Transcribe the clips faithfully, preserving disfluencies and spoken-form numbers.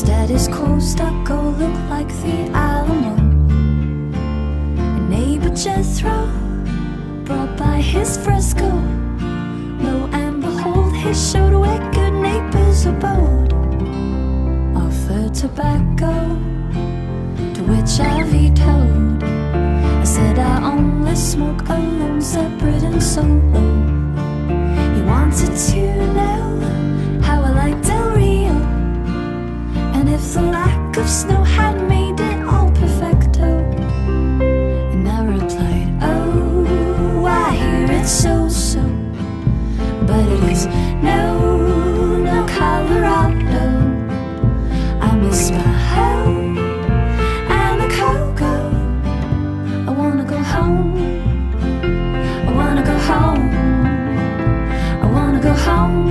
daddy's cold stucco looked like the Alamo. And neighbor Jethro brought by his fresco. Lo and behold, he showed where good neighbors abode. Offered tobacco, to which I vetoed. I said I only smoke alone, separate and solo. He wanted to know how I like Del Rio, and if the lack of snow had made it all perfecto. And I replied, oh, I hear it's so-so, but it is no, no Colorado. I miss my home and the cocoa. I wanna go home, I wanna go home, I wanna go home.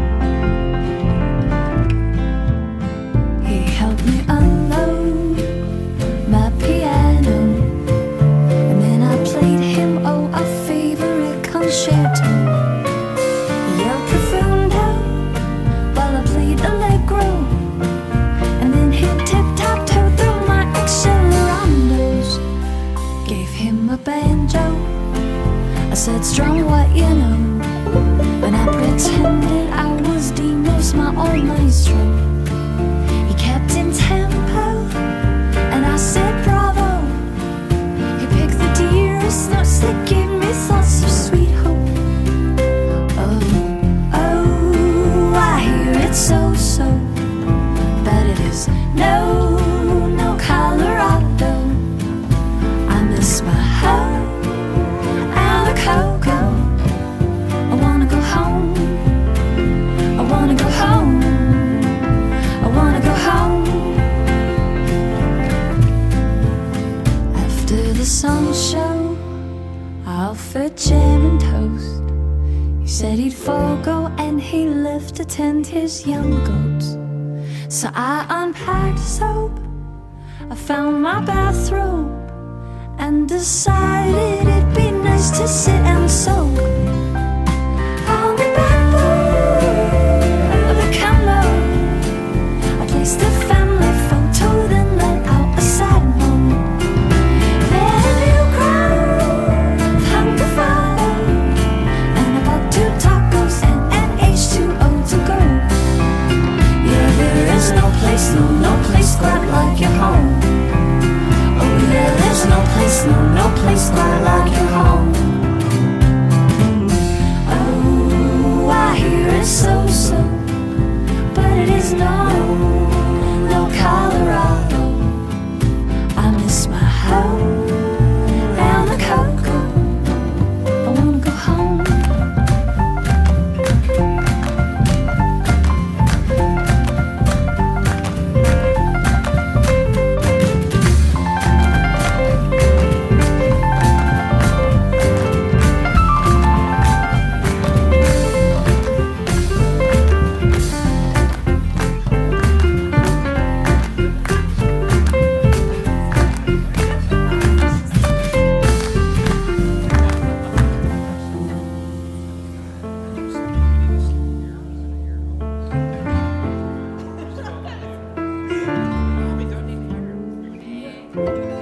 He helped me unload my piano, and then I played him, oh, a favorite concerto. He yelled profundo while I played allegro, and then he tip-tap-toed through my accelerandos. Gave him a banjo, I said strong what you know, when I pretended I was Demos, my old maestro. He kept in tempo, and I said bravo. He picked the dearest notes that gave me thoughts of sweet hope. Oh, oh, I hear it's so-so, but it is no, no Colorado. I miss my home and the cocoa. I wanna go home, I wanna go home, I wanna go home. After the sun show, I offered jam and toast. He said he'd forego and he left to tend his young goats. So I unpacked soap, I found my bathrobe, and decided it'd be nice to sit and soak on the backbone of the camo. I placed a family photo, then let out a sad moan. Then a new crowd of hunger followed, and I bought two tacos and an H two O to go. Yeah, there is no place, no, no place quite like your home. Oh yeah, there's no place, no, no place quite like your home. Oh, I hear it's so-so, but it is no, no Colorado. I miss my home and the cocoa. I wanna go home. We don't need to hear it.